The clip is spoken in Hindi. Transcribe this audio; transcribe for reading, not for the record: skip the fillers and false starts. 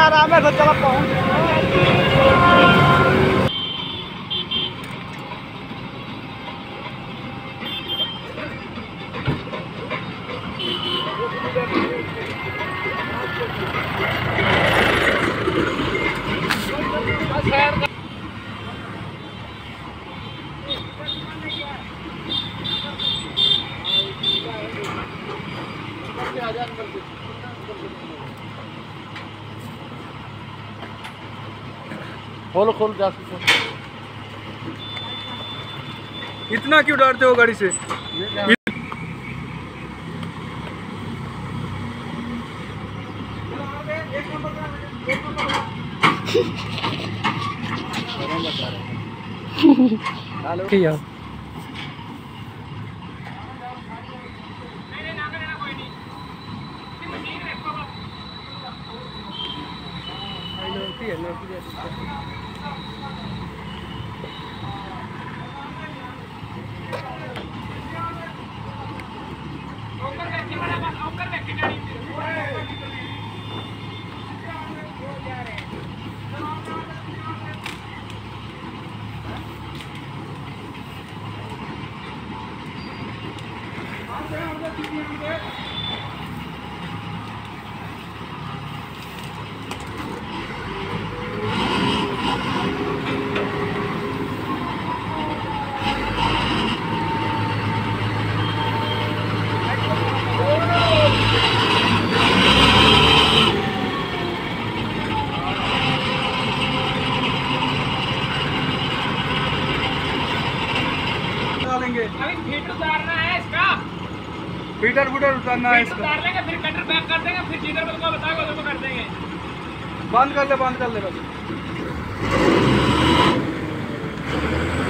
आराम है, चलो पहुँच। खोलो खोलो जा सकते। इतना क्यों डरते हो गाड़ी से? हेलो फीटर उतारना है इसका, फीटर उतारना है इसका। उतार लेंगे फिर कटर बैक कर देंगे, फिर जिधर को बताओगे उधर को कर देंगे। बंद कर ले बस।